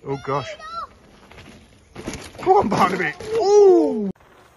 Oh gosh. Come on, Barnaby. Ooh!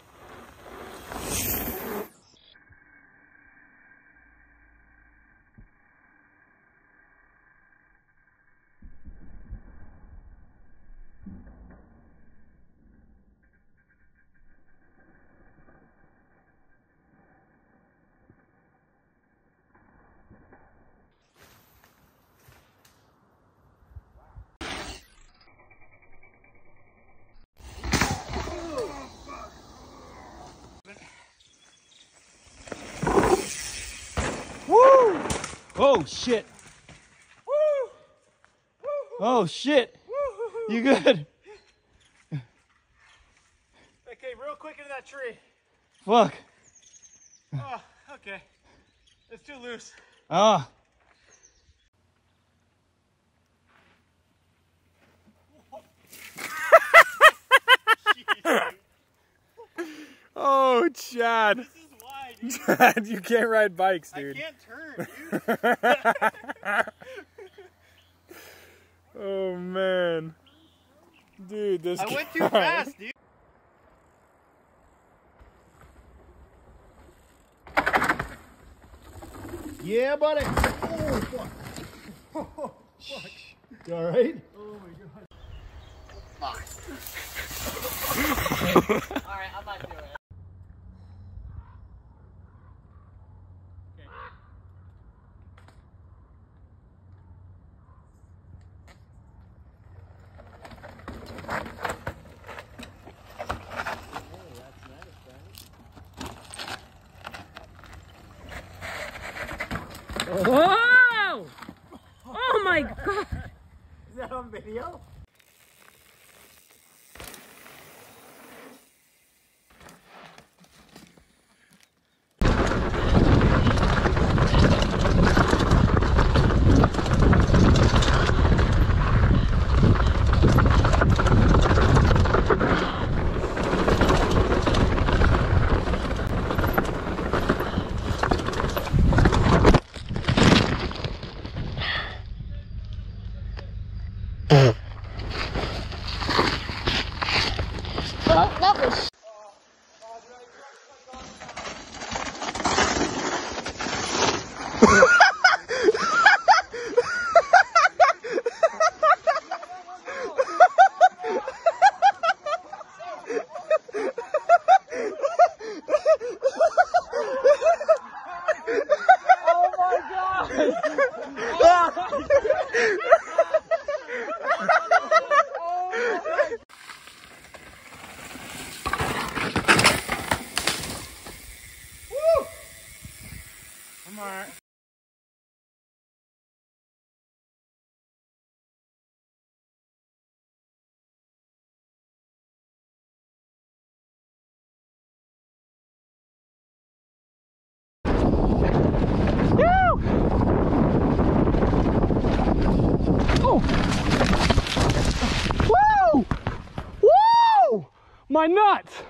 Woo! Oh shit! Woo! Oh shit! You good? Okay, real quick into that tree. Fuck. Oh, okay. It's too loose. Ah. Oh, Chad. This is why, dude. Chad, you can't ride bikes, dude. I can't turn, dude. Oh, man. Dude, this I went too fast, dude. Yeah, buddy. Oh, fuck. Oh, fuck. You all right? Oh, my God. Alright, I'm not doing it. Whoa! Oh my God! Is that on video? That was. Oh my God! I'm all right. Woo! Woo! My nuts!